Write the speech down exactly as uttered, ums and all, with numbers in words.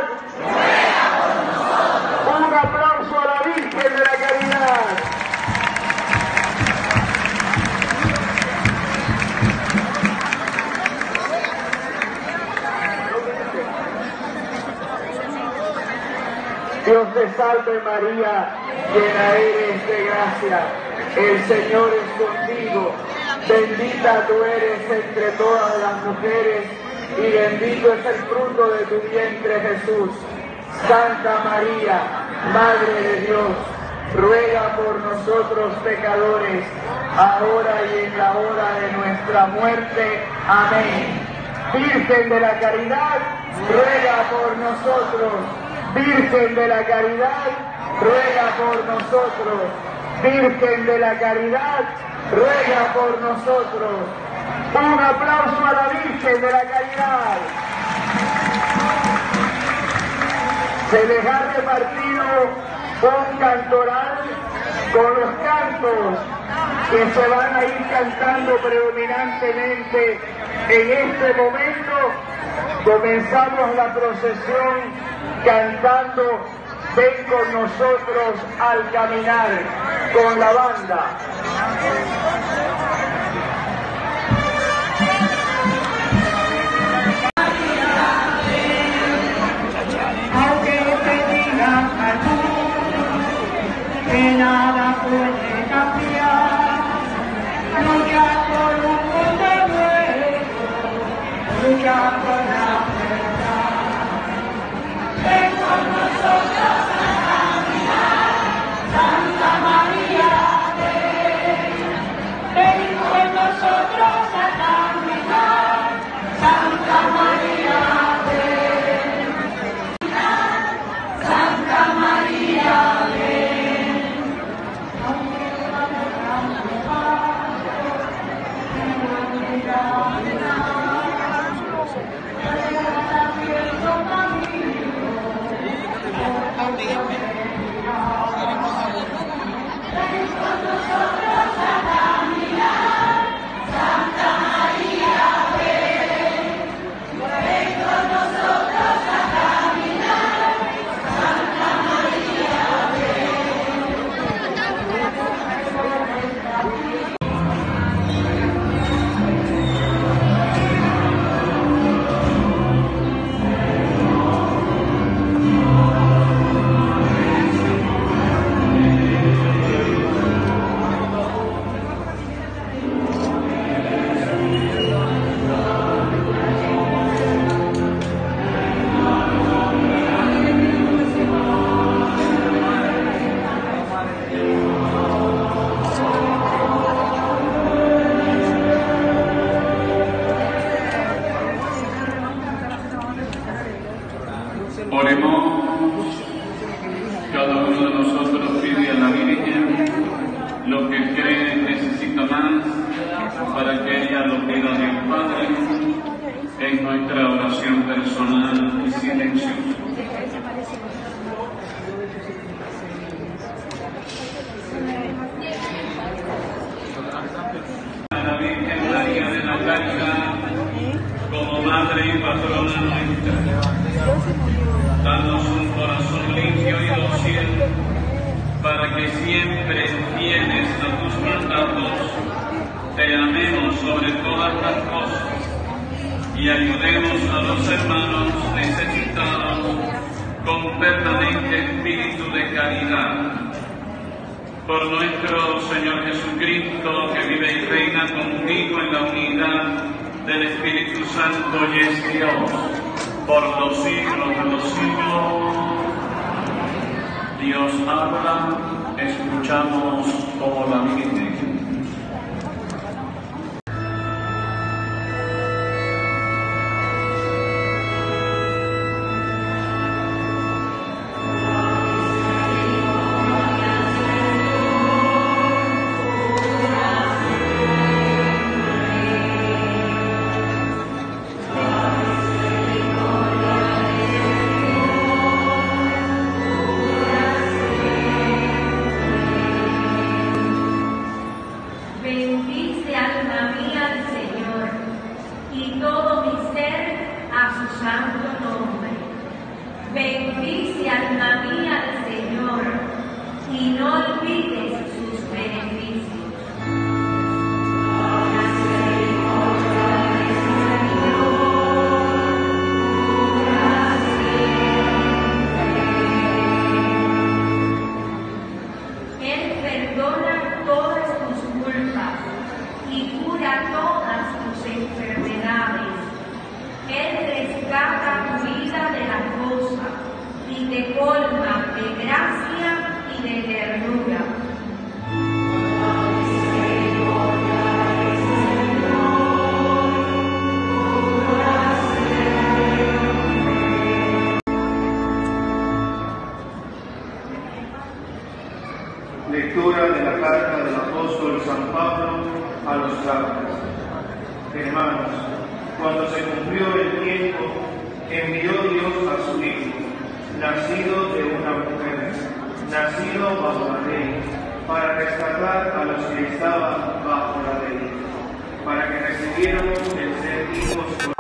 Un aplauso a la Virgen de la Caridad. Dios te salve María, llena eres de gracia, el Señor es contigo, bendita tú eres entre todas las mujeres y bendito es el fruto de tu vientre Jesús. Santa María, Madre de Dios, ruega por nosotros pecadores, ahora y en la hora de nuestra muerte. Amén. Virgen de la Caridad, ruega por nosotros. Virgen de la Caridad, ruega por nosotros. Virgen de la Caridad, ruega por nosotros. Un aplauso a la Virgen de la Caridad. Se les ha repartido un cantoral con los cantos que se van a ir cantando predominantemente en este momento. Comenzamos la procesión cantando Ven con nosotros al caminar con la banda. Aunque te digan que nada puede cambiar, lucha por un mundo nuevo, lucha por la verdad. Ven con nosotros a caminar, Santa María, ven, ven con nosotros a caminar, Santa María, ven, Santa María, ven. Oremos, cada uno de nosotros pide a la Virgen lo que cree necesita más para que ella lo pida del Padre en nuestra oración personal y silenciosa. A la Virgen María de la Caridad como Madre y Patrona nuestra. Danos un corazón limpio y dócil, para que siempre fieles a tus mandatos, te amemos sobre todas las cosas y ayudemos a los hermanos necesitados con permanente espíritu de caridad. Por nuestro Señor Jesucristo, que vive y reina contigo en la unidad del Espíritu Santo y es Dios, por los siglos de los siglos. Dios habla, escuchamos como la Virgen. Lectura de la carta del apóstol San Pablo a los Gálatas. Hermanos, cuando se cumplió el tiempo, envió Dios a su Hijo, nacido de una mujer, nacido bajo la ley, para rescatar a los que estaban bajo la ley, para que recibiéramos el ser hijos por